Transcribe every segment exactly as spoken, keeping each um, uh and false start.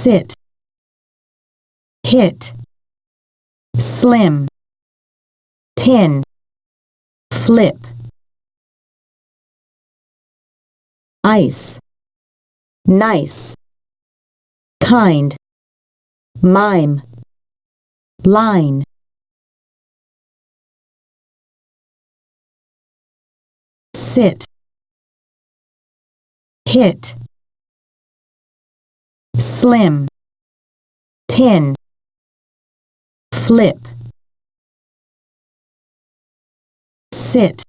sit, hit, slim, tin, flip, ice, nice, kind, mime, line, sit, hit, slim, tin, flip, sit,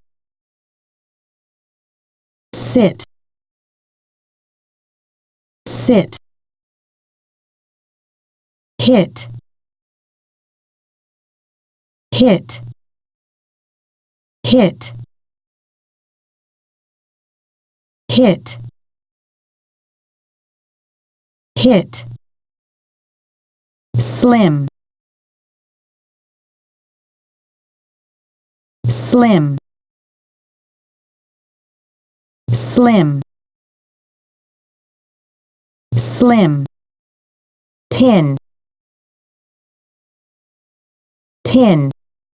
sit, sit, hit, hit, hit, hit, hit, slim, slim, slim, slim, tin, tin,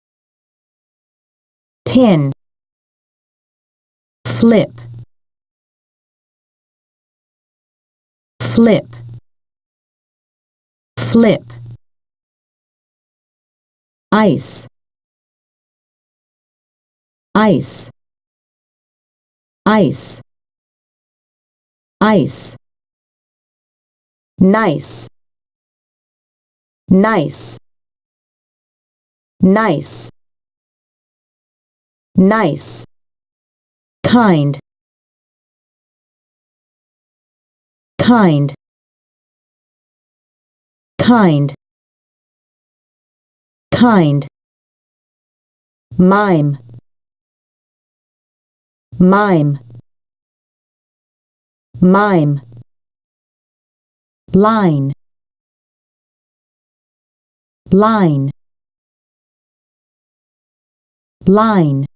tin, flip, flip, flip, ice, ice, ice, ice, nice, nice, nice, nice, kind, kind, kind, kind, mime, mime, mime, line, line, line,